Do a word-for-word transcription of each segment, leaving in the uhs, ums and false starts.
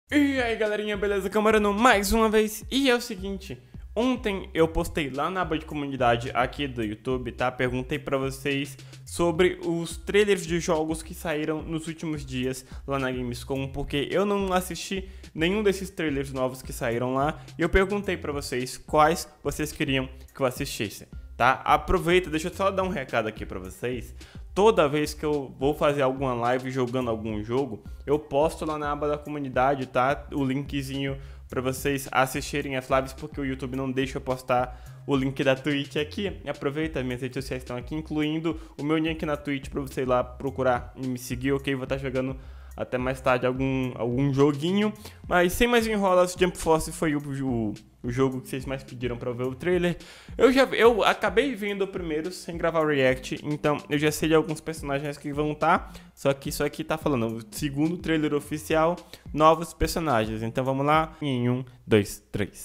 E aí galerinha, beleza? Camarano mais uma vez. E é o seguinte, ontem eu postei lá na aba de comunidade aqui do YouTube, tá? Perguntei pra vocês sobre os trailers de jogos que saíram nos últimos dias lá na Gamescom, porque eu não assisti nenhum desses trailers novos que saíram lá. E eu perguntei pra vocês quais vocês queriam que eu assistisse, tá? Aproveita, deixa eu só dar um recado aqui pra vocês. Toda vez que eu vou fazer alguma live jogando algum jogo, eu posto lá na aba da comunidade, tá? O linkzinho para vocês assistirem as lives, porque o YouTube não deixa eu postar o link da Twitch aqui. Aproveita, minhas redes sociais estão aqui, incluindo o meu link na Twitch para você ir lá procurar e me seguir, ok? Vou estar jogando até mais tarde algum, algum joguinho. Mas sem mais enrolas, Jump Force foi o, o, o jogo que vocês mais pediram pra eu ver o trailer. Eu já eu acabei vendo o primeiro sem gravar o react, então eu já sei de alguns personagens que vão estar. Só que isso aqui tá falando, o segundo trailer oficial, novos personagens. Então vamos lá, em um, dois, três.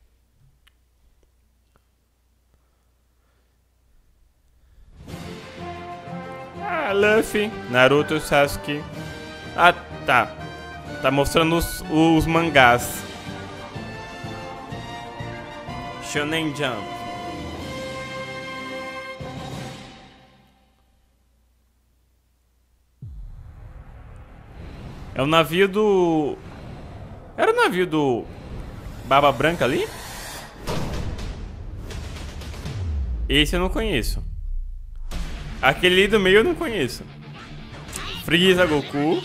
Ah, Luffy, Naruto, Sasuke. Ah, tá. Tá mostrando os, os mangás. Shonen Jump. É o navio do... Era o navio do... Barba Branca ali? Esse eu não conheço. Aquele do meio eu não conheço. Freeza, Goku.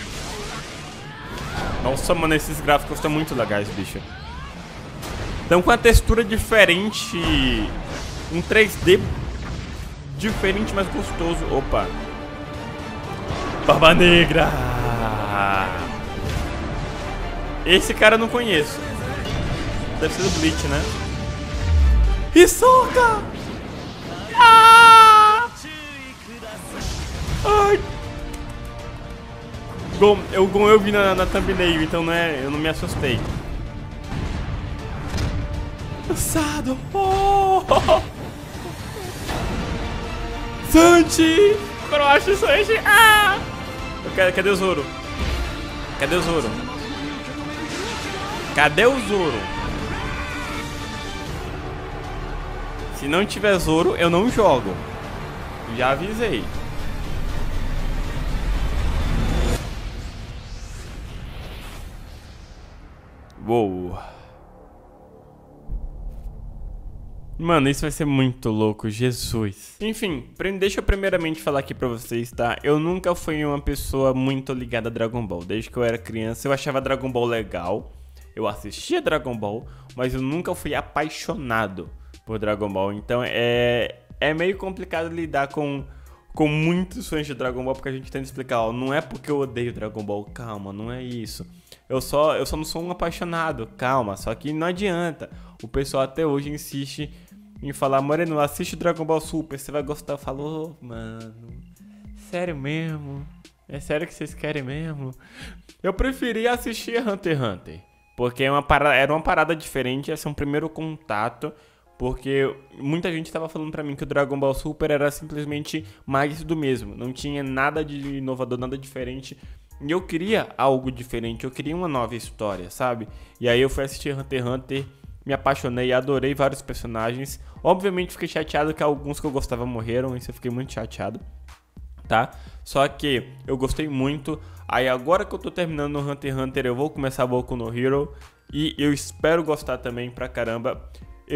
Nossa, mano, esses gráficos estão muito legais, bicho. Estão com uma textura diferente. Um três D diferente, mas gostoso. Opa. Barba Negra. Esse cara eu não conheço. Deve ser do Bleach, né? Hisoka! Ah! Ai! Gon, eu, Gon eu vi na, na thumbnail, então não é, eu não me assustei. Cansado! Oh! Sanji! Croche, Sanji! Ah! Eu quero, cadê o Zoro? Cadê o Zoro? Cadê o Zoro? Se não tiver Zoro, eu não jogo. Já avisei. Uou. Mano, isso vai ser muito louco, Jesus. Enfim, deixa eu primeiramente falar aqui pra vocês, tá? Eu nunca fui uma pessoa muito ligada a Dragon Ball. Desde que eu era criança, eu achava Dragon Ball legal. Eu assistia Dragon Ball, mas eu nunca fui apaixonado por Dragon Ball. Então é, é meio complicado lidar com, com muitos fãs de Dragon Ball, porque a gente tenta explicar, ó, não é porque eu odeio Dragon Ball, calma, não é isso. Eu só, eu só não sou um apaixonado, calma, só que não adianta. O pessoal até hoje insiste em falar, Moreno, assiste Dragon Ball Super, você vai gostar. Eu falo, oh, mano, sério mesmo? É sério que vocês querem mesmo? Eu preferia assistir Hunter x Hunter, porque é uma parada, era uma parada diferente, esse é um primeiro contato. Porque muita gente estava falando pra mim que o Dragon Ball Super era simplesmente mais do mesmo. Não tinha nada de inovador, nada diferente. E eu queria algo diferente, eu queria uma nova história, sabe? E aí eu fui assistir Hunter x Hunter, me apaixonei, adorei vários personagens. Obviamente fiquei chateado que alguns que eu gostava morreram, isso eu fiquei muito chateado, tá? Só que eu gostei muito. Aí agora que eu tô terminando o Hunter x Hunter, eu vou começar Boku no Hero. E eu espero gostar também pra caramba.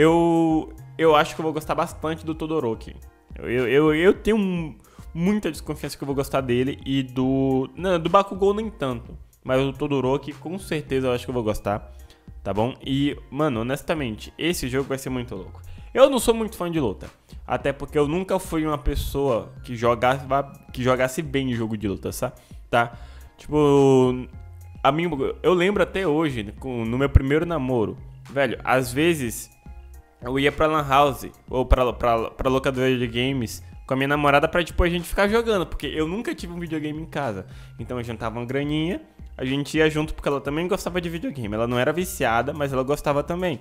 Eu, eu acho que eu vou gostar bastante do Todoroki. Eu, eu, eu, eu tenho um, muita desconfiança que eu vou gostar dele. E do... Não, do Bakugou nem tanto. Mas o Todoroki, com certeza, eu acho que eu vou gostar. Tá bom? E, mano, honestamente, esse jogo vai ser muito louco. Eu não sou muito fã de luta. Até porque eu nunca fui uma pessoa que jogasse, que jogasse bem em jogo de luta, sabe? Tá? Tipo... A mim, eu lembro até hoje, no meu primeiro namoro. Velho, às vezes... Eu ia pra Lan House, ou pra, pra, pra locadora de games, com a minha namorada pra depois a gente ficar jogando, porque eu nunca tive um videogame em casa. Então eu juntava uma graninha, a gente ia junto porque ela também gostava de videogame. Ela não era viciada, mas ela gostava também.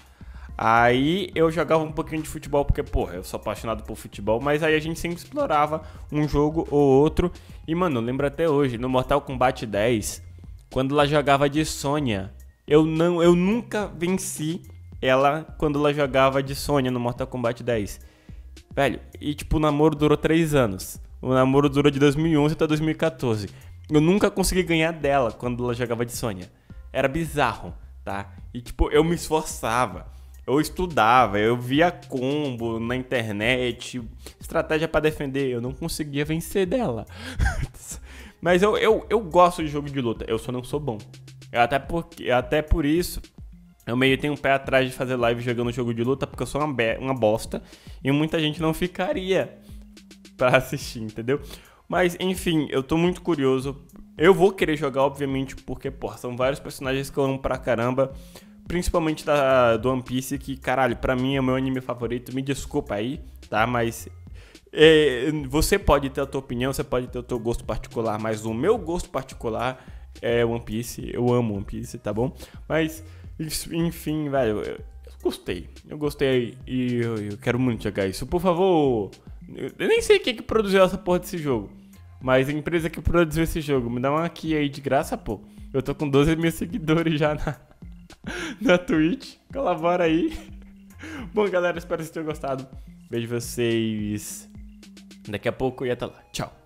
Aí eu jogava um pouquinho de futebol, porque, porra, eu sou apaixonado por futebol, mas aí a gente sempre explorava um jogo ou outro. E, mano, eu lembro até hoje, no Mortal Kombat dez, quando ela jogava de Sonya. Eu, não, eu nunca venci ela quando ela jogava de Sonya no Mortal Kombat dez. Velho, e tipo, o namoro durou três anos. O namoro durou de dois mil e onze até dois mil e quatorze. Eu nunca consegui ganhar dela quando ela jogava de Sonya. Era bizarro, tá? E tipo, eu me esforçava. Eu estudava, eu via combo na internet, estratégia pra defender. Eu não conseguia vencer dela. Mas eu, eu, eu gosto de jogo de luta. Eu só não sou bom. Até, porque, até por isso, eu meio tenho um pé atrás de fazer live jogando jogo de luta, porque eu sou uma, be- uma bosta e muita gente não ficaria pra assistir, entendeu? Mas, enfim, eu tô muito curioso. Eu vou querer jogar, obviamente, porque, pô, são vários personagens que eu amo pra caramba. Principalmente da, do One Piece, que, caralho, pra mim é o meu anime favorito. Me desculpa aí, tá? Mas é, você pode ter a tua opinião, você pode ter o teu gosto particular, mas o meu gosto particular é One Piece. Eu amo One Piece, tá bom? Mas, enfim, velho, eu gostei. Eu gostei e eu, eu quero muito jogar isso. Por favor, eu nem sei quem que produziu essa porra desse jogo, mas a empresa que produziu esse jogo, me dá uma aqui aí de graça, pô. Eu tô com doze mil seguidores já na, na Twitch. Colabora aí. Bom, galera, espero que vocês tenham gostado. Vejo vocês daqui a pouco e até lá. Tchau.